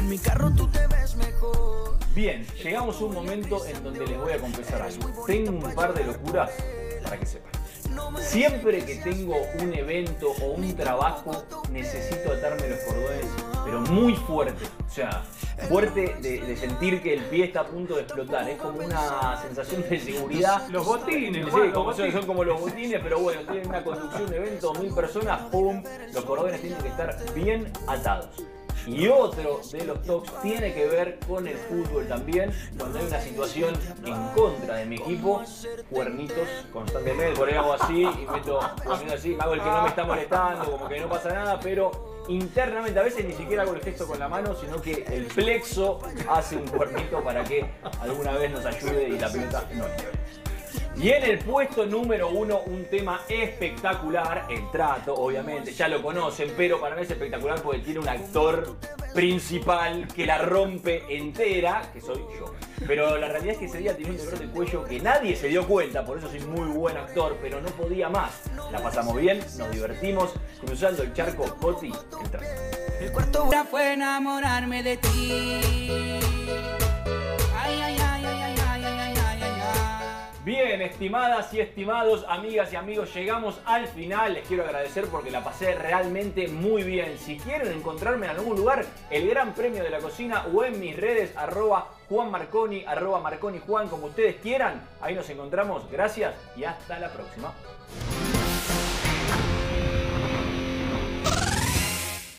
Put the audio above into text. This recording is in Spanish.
En mi carro tú te ves mejor. Bien, llegamos a un momento en donde les voy a confesar algo. Tengo un par de locuras para que sepan. Siempre que tengo un evento o un trabajo, necesito atarme los cordones, pero muy fuerte. O sea, fuerte de sentir que el pie está a punto de explotar. Es como una sensación de seguridad. Los botines, Sí, Juan, como son como los botines, pero bueno, tienen una conducción de evento, 1000 personas, ¡pum! Los cordones tienen que estar bien atados. Y otro de los tocs tiene que ver con el fútbol también, cuando hay una situación en contra de mi equipo, cuernitos constantemente, por ahí hago así y meto así, hago el que no me está molestando, como que no pasa nada, pero internamente a veces ni siquiera hago el gesto con la mano, sino que el plexo hace un cuernito para que alguna vez nos ayude y la pelota no entre. Y en el puesto número 1, un tema espectacular, el trato, obviamente, ya lo conocen, pero para mí es espectacular porque tiene un actor principal que la rompe entera, que soy yo. Pero la realidad es que ese día tenía un dolor de cuello que nadie se dio cuenta, por eso soy muy buen actor, pero no podía más. La pasamos bien, nos divertimos, cruzando el charco, Coti, el trato. El cuarto fue enamorarme de ti. Ay, ay, ay, ay, ay, ay, ay, ay, ay, ay. Bien, estimadas y estimados, amigas y amigos, llegamos al final. Les quiero agradecer porque la pasé realmente muy bien. Si quieren encontrarme en algún lugar, el Gran Premio de la Cocina o en mis redes, @JuanMarconi, @MarconiJuan, como ustedes quieran. Ahí nos encontramos. Gracias y hasta la próxima.